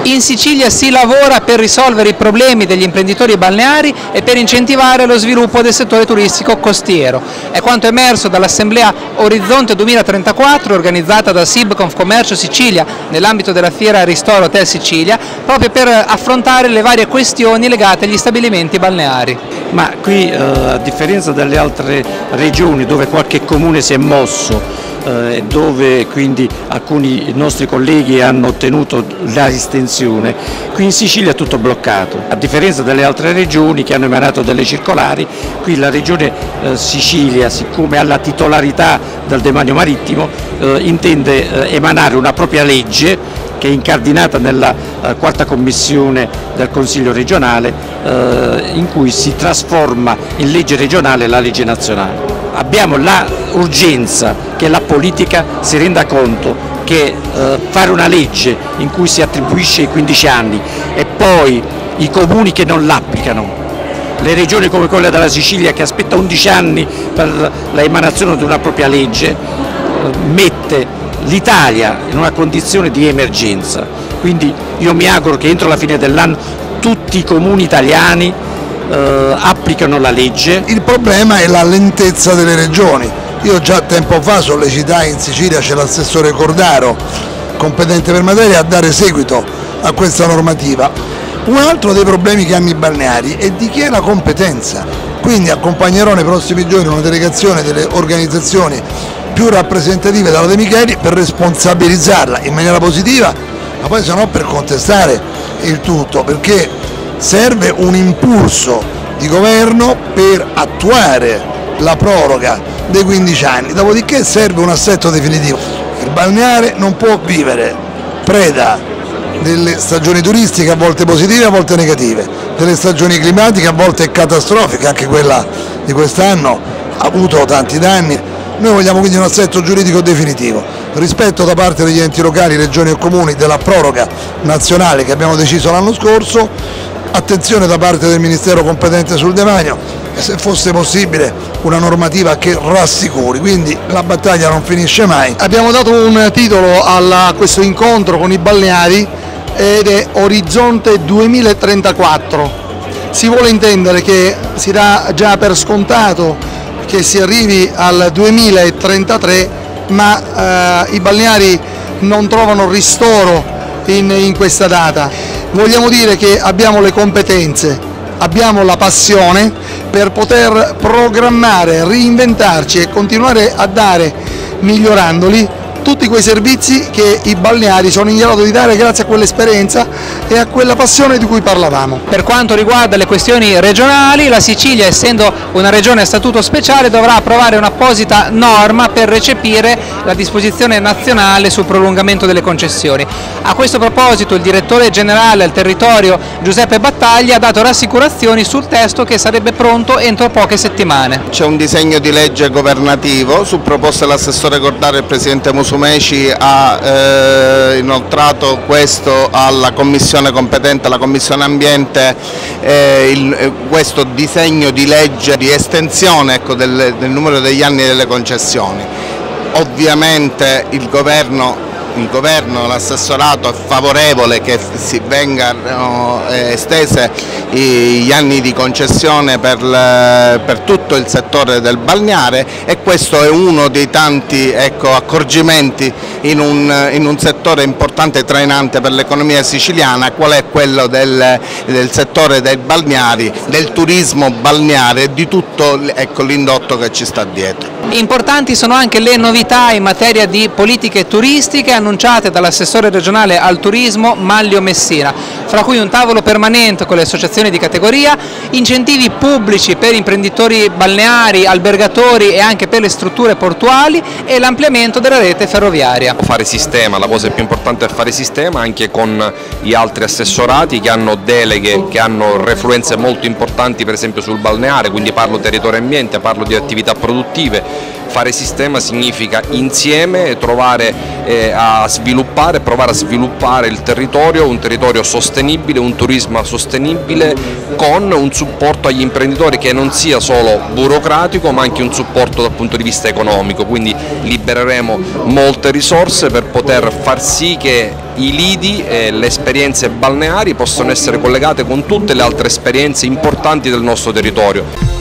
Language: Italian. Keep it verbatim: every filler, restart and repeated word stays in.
In Sicilia si lavora per risolvere i problemi degli imprenditori balneari e per incentivare lo sviluppo del settore turistico costiero. È quanto emerso dall'assemblea Orizzonte duemilatrentaquattro organizzata da Sibconfcommercio Sicilia nell'ambito della fiera Ristoro Hotel Sicilia, proprio per affrontare le varie questioni legate agli stabilimenti balneari. Ma qui, eh, a differenza delle altre regioni dove qualche comune si è mosso, e dove quindi alcuni nostri colleghi hanno ottenuto la estensione, qui in Sicilia è tutto bloccato. A differenza delle altre regioni che hanno emanato delle circolari, qui la regione eh, Sicilia, siccome ha la titolarità del demanio marittimo, eh, intende eh, emanare una propria legge che è incardinata nella eh, quarta commissione del Consiglio regionale, eh, in cui si trasforma in legge regionale la legge nazionale. Abbiamo l'urgenza che la politica si renda conto che eh, fare una legge in cui si attribuisce i quindici anni e poi i comuni che non l'applicano, le regioni come quella della Sicilia che aspetta undici anni per l'emanazione di una propria legge, eh, mette l'Italia in una condizione di emergenza. Quindi io mi auguro che entro la fine dell'anno tutti i comuni italiani eh, applicano la legge. Il problema è la lentezza delle regioni. Io già tempo fa sollecitai in Sicilia, c'è l'assessore Cordaro, competente per materia, a dare seguito a questa normativa. Un altro dei problemi che hanno i balneari è di chi è la competenza, quindi accompagnerò nei prossimi giorni una delegazione delle organizzazioni più rappresentative della De Micheli per responsabilizzarla in maniera positiva, ma poi se no per contestare il tutto, perché serve un impulso di governo per attuare la proroga dei quindici anni, dopodiché serve un assetto definitivo. Il balneare non può vivere preda delle stagioni turistiche, a volte positive, a volte negative, delle stagioni climatiche, a volte catastrofiche, anche quella di quest'anno ha avuto tanti danni. Noi vogliamo quindi un assetto giuridico definitivo, rispetto da parte degli enti locali, regioni e comuni della proroga nazionale che abbiamo deciso l'anno scorso, attenzione da parte del Ministero competente sul demanio e se fosse possibile una normativa che rassicuri, quindi la battaglia non finisce mai. Abbiamo dato un titolo a questo incontro con i balneari ed è Orizzonte duemilatrentaquattro. Si vuole intendere che si dà già per scontato che si arrivi al duemilatrentatré, ma eh, i balneari non trovano ristoro in, in questa data. Vogliamo dire che abbiamo le competenze, abbiamo la passione per poter programmare, reinventarci e continuare a dare, migliorandoli, tutti quei servizi che i balneari sono in grado di dare grazie a quell'esperienza e a quella passione di cui parlavamo. Per quanto riguarda le questioni regionali, la Sicilia, essendo una regione a statuto speciale, dovrà approvare un'apposita norma per recepire la disposizione nazionale sul prolungamento delle concessioni. A questo proposito il direttore generale al territorio Giuseppe Battaglia ha dato rassicurazioni sul testo che sarebbe pronto entro poche settimane. C'è un disegno di legge governativo su proposta dell'assessore Cordaro e il presidente Musumeci ha eh, inoltrato questo alla commissione competente, alla commissione ambiente, eh, il, questo disegno di legge di estensione, ecco, del, del numero degli anni delle concessioni. Ovviamente il governo Il governo, l'assessorato è favorevole che si vengano estese gli anni di concessione per, le, per tutto il settore del balneare e questo è uno dei tanti, ecco, accorgimenti in un, in un settore importante e trainante per l'economia siciliana, qual è quello del, del settore dei balneari, del turismo balneare e di tutto, ecco, l'indotto che ci sta dietro. Importanti sono anche le novità in materia di politiche turistiche annunciate dall'assessore regionale al turismo Manlio Messina, fra cui un tavolo permanente con le associazioni di categoria, incentivi pubblici per imprenditori balneari, albergatori e anche per le strutture portuali e l'ampliamento della rete ferroviaria. Fare sistema, la cosa più importante è fare sistema anche con gli altri assessorati che hanno deleghe, che hanno refluenze molto importanti per esempio sul balneare, quindi parlo territorio e ambiente, parlo di attività produttive, Fare sistema significa insieme trovare eh, a sviluppare, provare a sviluppare il territorio, un territorio sostenibile, un turismo sostenibile con un supporto agli imprenditori che non sia solo burocratico ma anche un supporto dal punto di vista economico, quindi libereremo molte risorse per poter far sì che i lidi e le esperienze balneari possano essere collegate con tutte le altre esperienze importanti del nostro territorio.